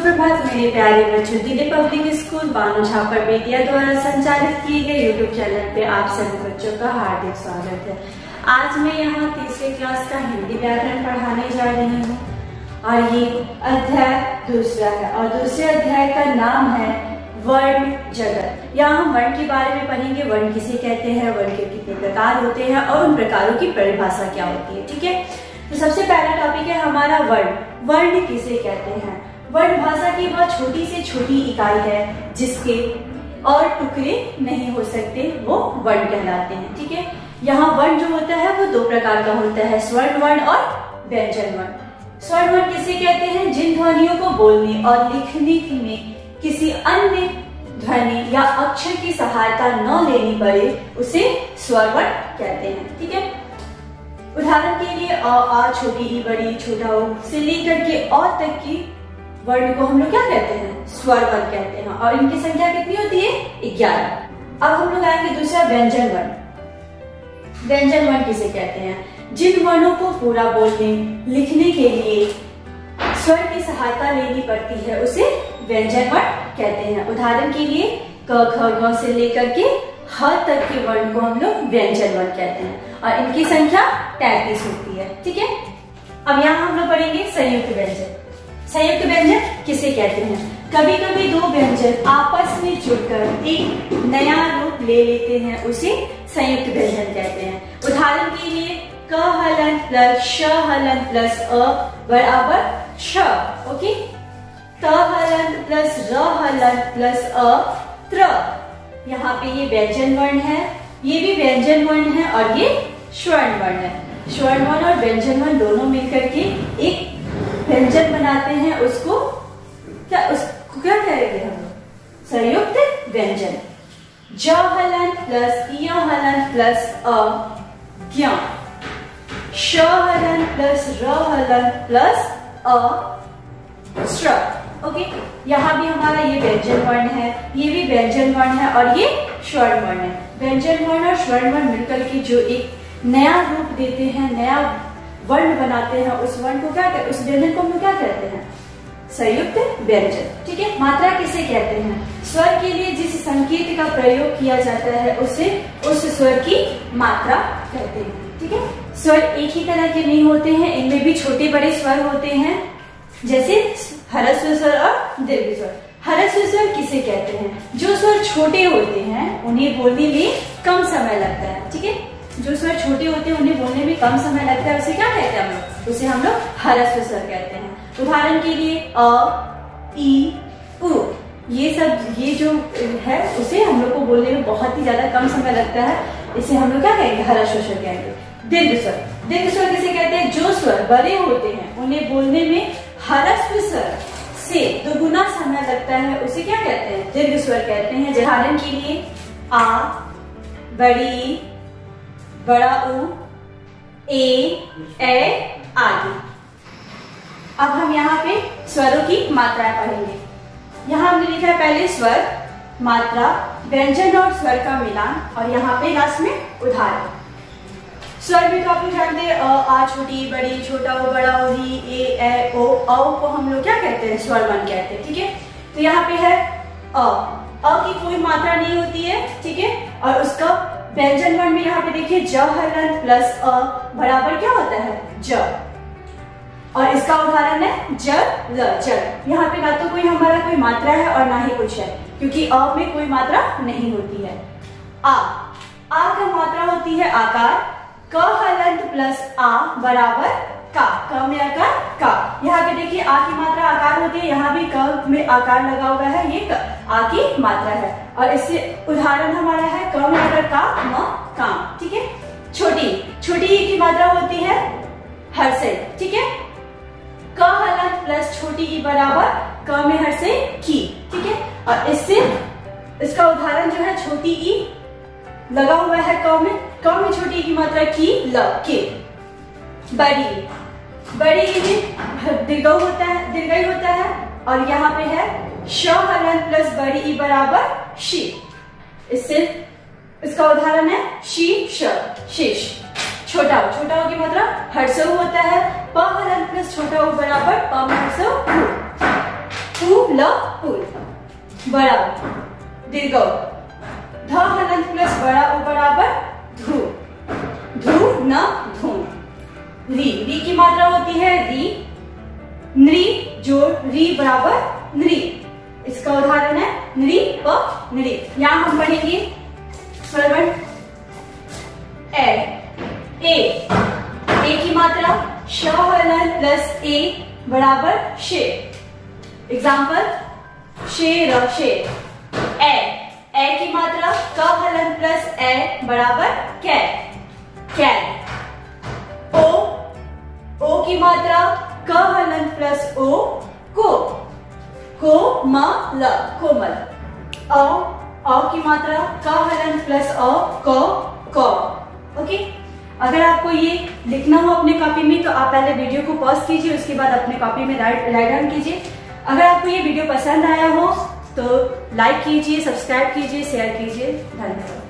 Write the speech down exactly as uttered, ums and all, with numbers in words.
सुप्रभात मेरे प्यारे बच्चों। दिल्ली पब्लिक स्कूल बानो झापर बेतिया द्वारा संचालित किए गए यूट्यूब चैनल पे आप सभी बच्चों का हार्दिक स्वागत है। आज मैं यहाँ तीसरे क्लास का हिंदी व्याकरण पढ़ाने जा रही हूँ और ये अध्याय दूसरा है और दूसरे अध्याय का नाम है वर्ण जगत। यहाँ हम वर्ण के बारे में पढ़ेंगे। वर्ण किसे कहते हैं, वर्ण के कितने प्रकार होते हैं और उन प्रकारों की परिभाषा क्या होती है। ठीक है, तो सबसे पहला टॉपिक है हमारा वर्ण। वर्ण किसे कहते हैं? वर्ण भाषा की वह छोटी से छोटी इकाई है जिसके और टुकड़े नहीं हो सकते, वो वर्ण कहलाते हैं। ठीक है, यहाँ वर्ण जो होता है वो दो प्रकार का होता है, स्वर्ण वर्ण और व्यंजन वर्ण। स्वर्ण वर्ण किसे कहते हैं? जिन ध्वनियों को बोलने और लिखने में किसी अन्य ध्वनि या अक्षर की सहायता न लेनी पड़े उसे स्वर वर्ण कहते हैं। ठीक है, उदाहरण के लिए अ, आ, छोटी ई, बड़ी, छोटा ऊ से लेकर के अ तक की वर्ण को हम लोग क्या कहते हैं? स्वर वर्ण कहते हैं और इनकी संख्या कितनी होती है? ग्यारह। अब हम लोग आएंगे दूसरा व्यंजन वर्ण। व्यंजन वर्ण किसे कहते हैं? जिन वर्णों को पूरा बोलने लिखने के लिए स्वर की सहायता लेनी पड़ती है उसे व्यंजन वर्ण कहते हैं। उदाहरण के लिए क, ख, ग से लेकर के ह तक के वर्ण को हम लोग व्यंजन वर्ण कहते हैं और इनकी संख्या तैंतीस होती है। ठीक है, अब यहाँ हम लोग पढ़ेंगे संयुक्त व्यंजन। संयुक्त व्यंजन किसे कहते हैं? कभी कभी दो व्यंजन आपस में जुड़कर एक नया रूप ले लेते हैं, उसे संयुक्त व्यंजन कहते हैं। उदाहरण के लिए क हलन प्लस श हलन प्लस अ बराबर श। ओके, त हलन प्लस र हलन प्लस अ त्र। यहाँ पे ये व्यंजन वर्ण है, ये भी व्यंजन वर्ण है और ये स्वर्ण वर्ण है। स्वर्ण वर्ण और व्यंजन वर्ण दोनों मिलकर के एक व्यंजन बनाते हैं, उसको क्या उसको क्या कहेंगे हम लोग? संयुक्त व्यंजन। ज हलन प्लस य हलन प्लस अ ज्ञ। श हलन प्लस र हलन प्लस अ श्र। ओके, यहाँ भी हमारा ये व्यंजन वर्ण है, ये भी व्यंजन वर्ण है और ये स्वर्ण वर्ण है। व्यंजन वर्ण और स्वर्ण वर्ण मिलकर के जो एक नया रूप देते हैं, नया वर्ण बनाते हैं, उस वर्ण को क्या कहते, उस व्यंजन को हम लोग क्या कहते हैं? संयुक्त व्यंजन। ठीक है, मात्रा किसे कहते हैं? स्वर के लिए जिस संकेत का प्रयोग किया जाता है उसे उस स्वर की मात्रा कहते हैं। ठीक है, स्वर एक ही तरह के नहीं होते हैं, इनमें भी छोटे बड़े स्वर होते हैं, जैसे ह्रस्व स्वर और दीर्घ स्वर। ह्रस्व स्वर किसे कहते हैं? जो स्वर छोटे होते हैं उन्हें बोलने में कम समय लगता है। ठीक है, जो स्वर छोटे होते हैं उन्हें बोलने में कम समय लगता है, उसे क्या कहते हैं हम लोग? उसे हम लोग ह्रस्व स्वर कहते हैं। उदाहरण के लिए अ, ई, उ, ये सब ये जो है उसे हम लोग को बोलने में बहुत ही ज्यादा कम समय लगता है, इसे हम लोग क्या कहेंगे? ह्रस्व स्वर कहेंगे। दीर्घ स्वर। दीर्घ स्वर किसे कहते हैं? जो स्वर बड़े होते हैं उन्हें बोलने में ह्रस्व स्वर से दोगुना समय लगता है, उसे क्या कहते हैं? दीर्घ स्वर कहते हैं। उदाहरण के लिए आ, बड़ी, बड़ा ऊ, ए, ए आदि। अब हम यहाँ पे स्वरों की मात्राएं पढ़ेंगे। यहाँ हमने लिखा है पहले स्वर, मात्रा, व्यंजन और स्वर का मिलान और यहाँ पे लास्ट में उदाहरण। स्वर भी तो आप लोग जानते हैं, अ, आ, छोटी, बड़ी, छोटा ओ, बड़ा ओ, री, ए, ए, ओ। अ को हम लोग क्या कहते हैं? स्वर वर्ण कहते हैं। ठीक है, तो यहाँ पे है अ। अ की कोई मात्रा नहीं होती है। ठीक है, और उसका व्यंजन वर्ण में यहाँ पे देखिए ज हलन प्लस अ बराबर क्या होता है? ज। और इसका उदाहरण है ज, ल, जल। यहाँ पे ना तो कोई हमारा कोई मात्रा है और ना ही कुछ है, क्योंकि अ में कोई मात्रा नहीं होती है। आ, आ का मात्रा होती है आकार। क हलंत प्लस आ बराबर का। क में आकार का। यहाँ पे देखिए आ की मात्रा आकार होती है, यहाँ भी क में आकार लगा हुआ है, ये क, आ की मात्रा है। और इससे उदाहरण हमारा है क में आकर का, म, काम। ठीक है, छोटी, छोटी ई की मात्रा होती है हर्षे। ठीक है, क हलंत प्लस छोटी ई बराबर क में हर्षे की। ठीक है, और इससे इसका उदाहरण जो है छोटी ई लगा हुआ है क में, क में छोटी की मात्रा की, ल, के। बड़ी, बड़ी ई में दीर्घ होता है, दीर्घई होता है और यहाँ पे है श हलन प्लस बड़ी ई बराबर शी। इससे इसका उदाहरण है शी, श, शेष। छोटा ऊ, छोटा ऊ की मात्रा हर्षऊ होता है। प हलन प्लस छोटा ऊ बराबर प में हर्षऊ। फूल फूल। बड़ा दीर्घ ध हलंत प्लस बड़ा उ बराबर धू धू न धू। री री की मात्रा होती है री नृ जोड़ री बराबर नृ। इसका उदाहरण है नृ व नृ। यहां हम पढ़ेंगे स्वरवर्ण ए ए ए की मात्रा श हलन प्लस ए बराबर शे। एग्जाम्पल शेर शेर। ए ए की मात्रा क हलन प्लस ए बराबर कै कै। ओ ओ की मात्रा क हलन प्लस ओ को को म ल कोमल। अ अ की मात्रा क हलन प्लस अ क क। ओके, अगर आपको ये लिखना हो अपने कॉपी में तो आप पहले वीडियो को पॉज कीजिए, उसके बाद अपने कॉपी में राइट राइट डाउन कीजिए। अगर आपको ये वीडियो पसंद आया हो तो लाइक कीजिए, सब्सक्राइब कीजिए, शेयर कीजिए। धन्यवाद।